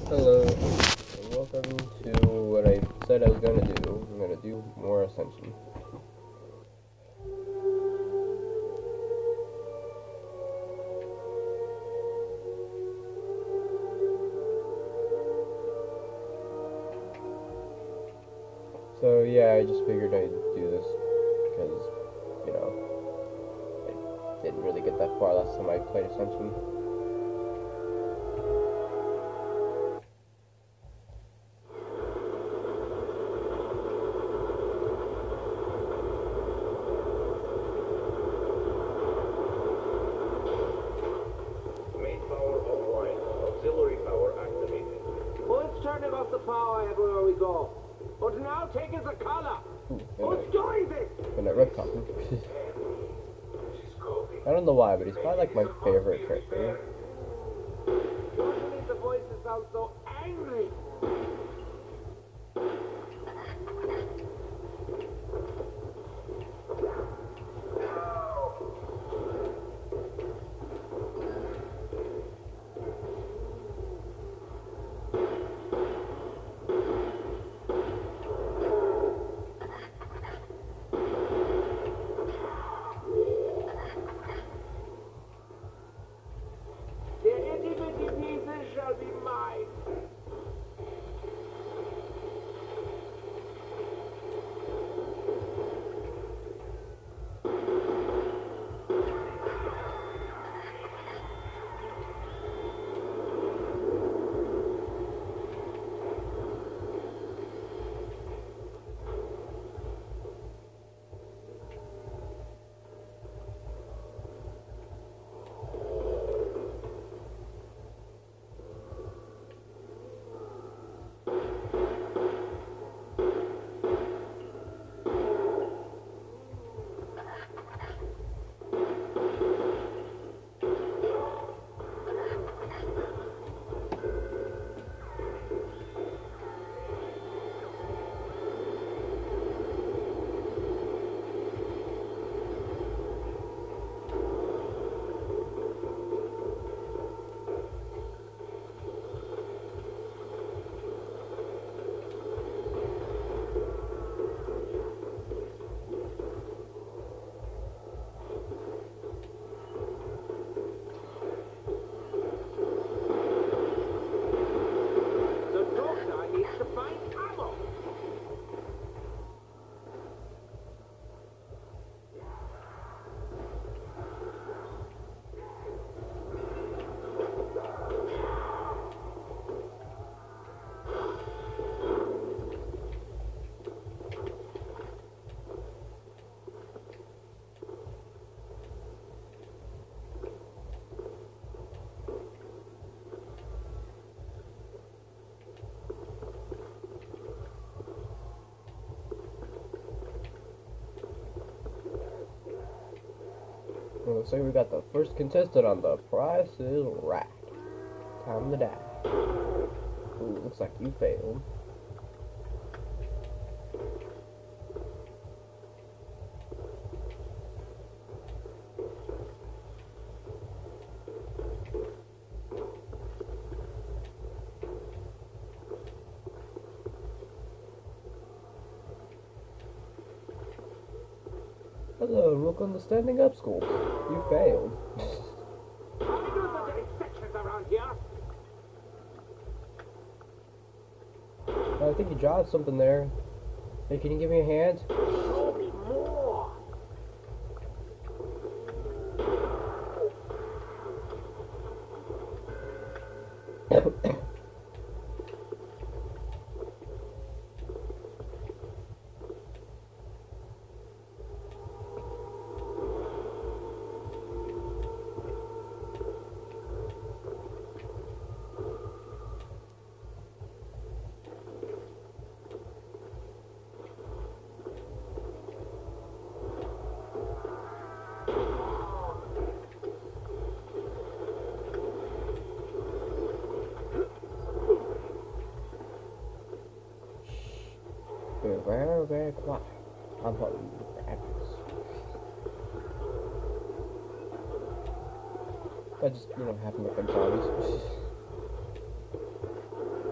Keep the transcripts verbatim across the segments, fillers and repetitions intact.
Hello, and welcome to what I said I was going to do. I'm going to do more Ascension. So yeah, I just figured I'd do this because, you know, I didn't really get that far last time I played Ascension. Turning off the power everywhere we go. But now taking the color. Who's doing this? And that red copy. I don't know why, but he's probably like my favorite character. Usually the voices sound so angry. Shall be mine. Well, looks like we got the first contestant on The Price is Right. Time to die. Ooh, looks like you failed. Hello, welcome to Standing Up School. You failed. I think you dropped something there. Hey, can you give me a hand? Show me more. Very, very, very quiet. I'm probably practice. I just, you know, have to make them zombies.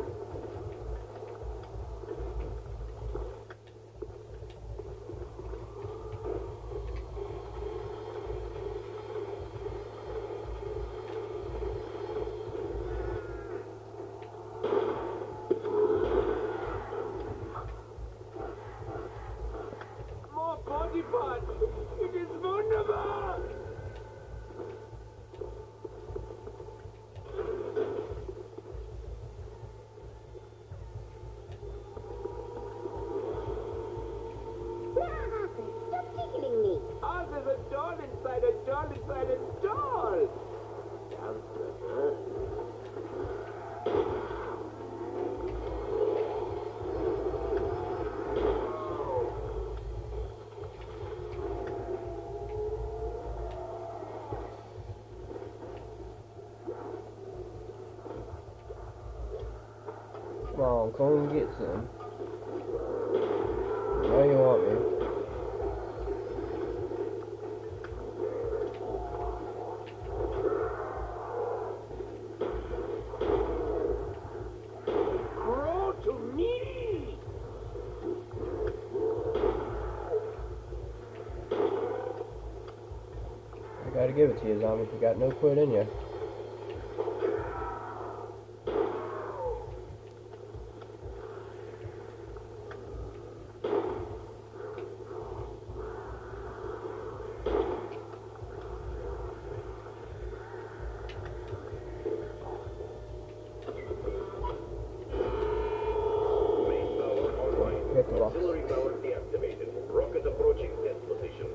Come on, come and get some. Now you want me. Grow to me! I gotta give it to you, zombie. You got no quit in you. Hit the rocks. Auxiliary power deactivated. Rocket approaching test position.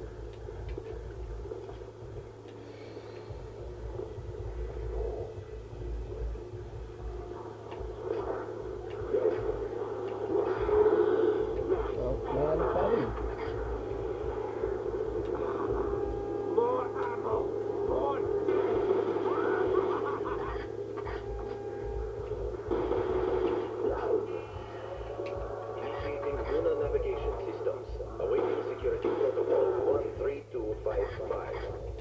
Oh, man, buddy. More ammo! More! Initiating lunar navigation systems. Awaiting security protocol one three two five five.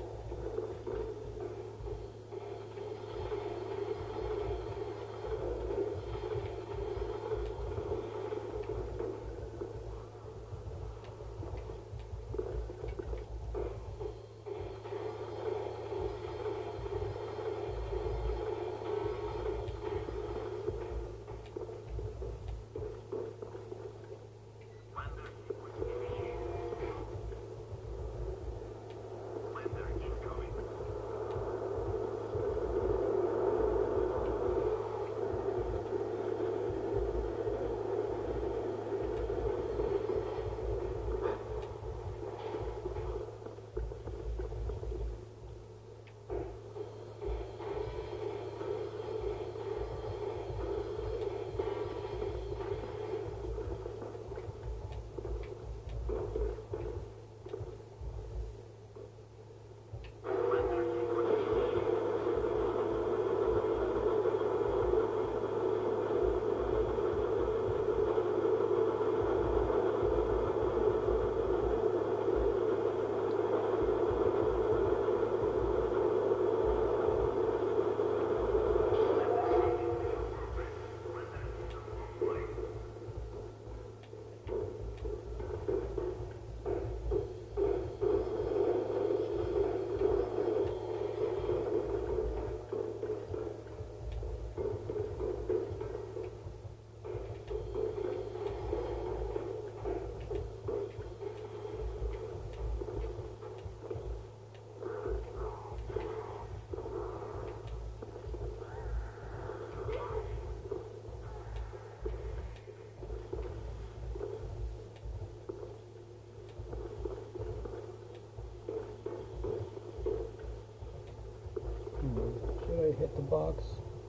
Should I hit the box?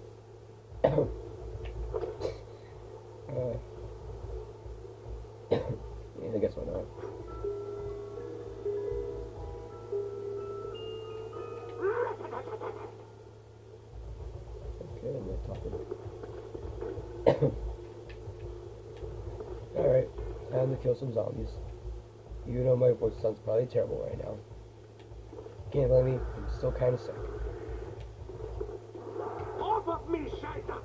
uh, yeah, I guess why not. Okay, I'm not talking. Alright, time to kill some zombies. You know my voice sounds probably terrible right now. Can't blame me, I'm still kinda sick. Off of me, Scheiße!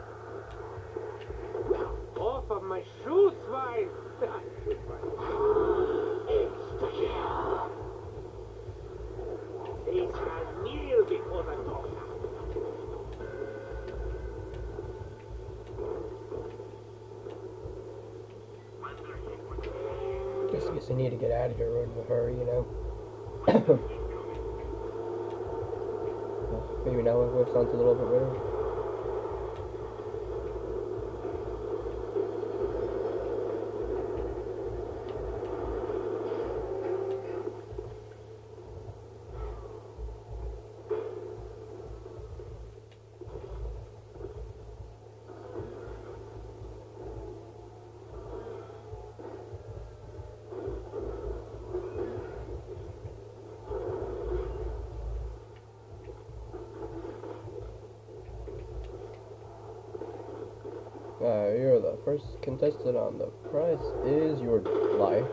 Off of my shoes, Schwein! Insta-kill! It's a meal before the doctor. Guess, guess I need to get out of here in a hurry, you know? Maybe now my voice sounds a little bit better. Uh, you're the first contestant on the prize is your life.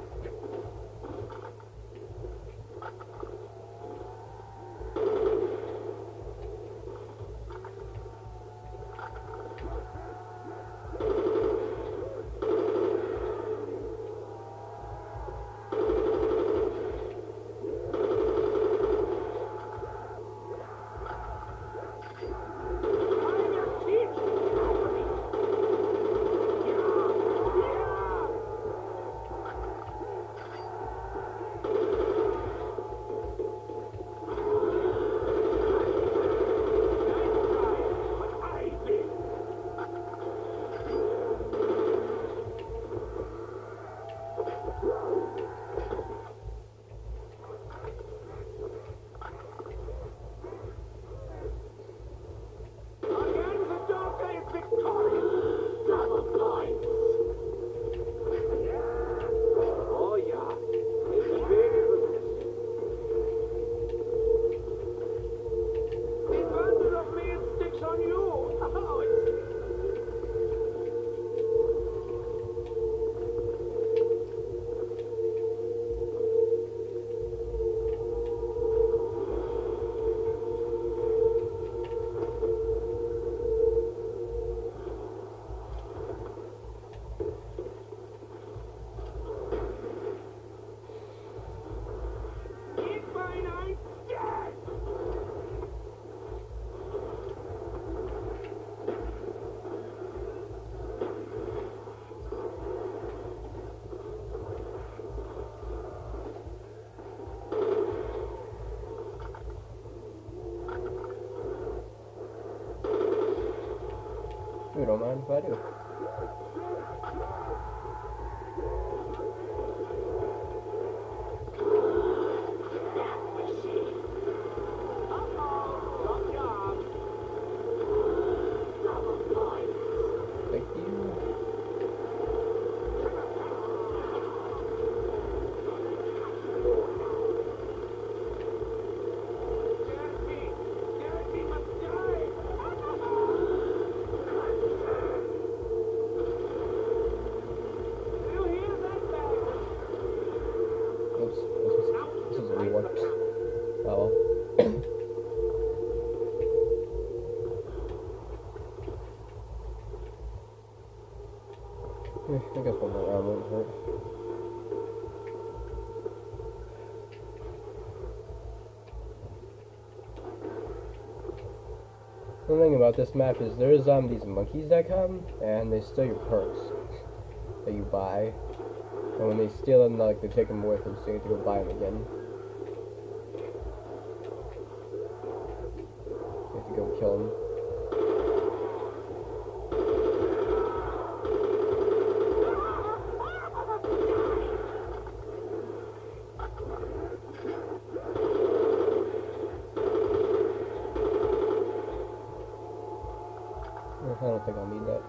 You don't mind if I do. Thank you. Oops, this is, this is a new one. Oh well. I guess one more round wouldn't hurt. The thing about this map is there's um these monkeys that come and they steal your perks that you buy, and when they steal them, like they take them away from you, so you have to go buy them again. You have to go kill them. I don't think I'll need that.